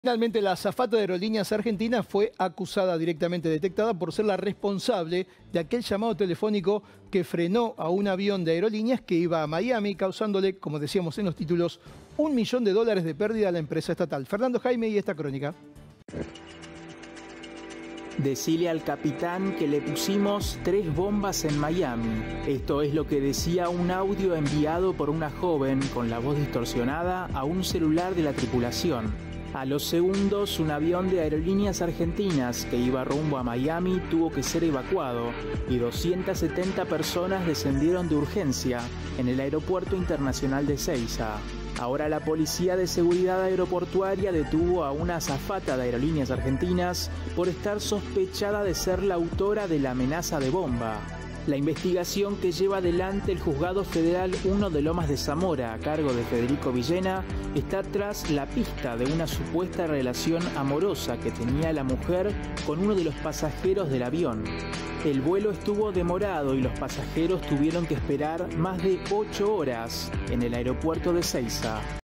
Finalmente, la azafata de Aerolíneas Argentinas fue acusada, directamente detectada, por ser la responsable de aquel llamado telefónico que frenó a un avión de Aerolíneas que iba a Miami, causándole, como decíamos en los títulos, $1 millón de pérdida a la empresa estatal. Fernando Jaime y esta crónica. Decile al capitán que le pusimos 3 bombas en Miami. Esto es lo que decía un audio enviado por una joven con la voz distorsionada a un celular de la tripulación. A los segundos, un avión de Aerolíneas Argentinas que iba rumbo a Miami tuvo que ser evacuado y 270 personas descendieron de urgencia en el Aeropuerto Internacional de Ezeiza. Ahora la Policía de Seguridad Aeroportuaria detuvo a una azafata de Aerolíneas Argentinas por estar sospechada de ser la autora de la amenaza de bomba. La investigación que lleva adelante el Juzgado Federal 1 de Lomas de Zamora, a cargo de Federico Villena, está tras la pista de una supuesta relación amorosa que tenía la mujer con uno de los pasajeros del avión. El vuelo estuvo demorado y los pasajeros tuvieron que esperar más de 8 horas en el aeropuerto de Ezeiza.